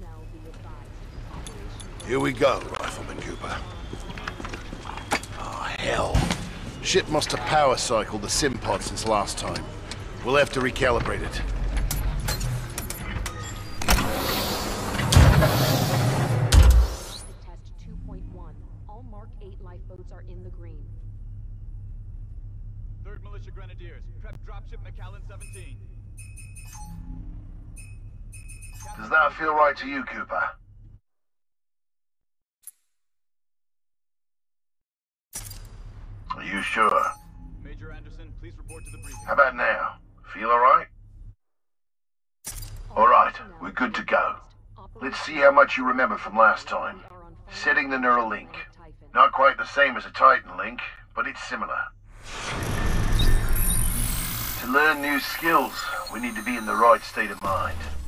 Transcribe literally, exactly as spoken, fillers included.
Here we go, Rifleman Cooper. Oh, hell. Ship must have power cycled the sim pod since last time. We'll have to recalibrate it. Test two point one. All Mark eight lifeboats are in the green. Third Militia Grenadiers, prep dropship McAllen seventeen. Does that feel right to you, Cooper? Are you sure? Major Anderson, please report to the briefing. How about now? Feel alright? Alright, we're good to go. Let's see how much you remember from last time. Setting the neural link. Not quite the same as a Titan link, but it's similar. To learn new skills, we need to be in the right state of mind.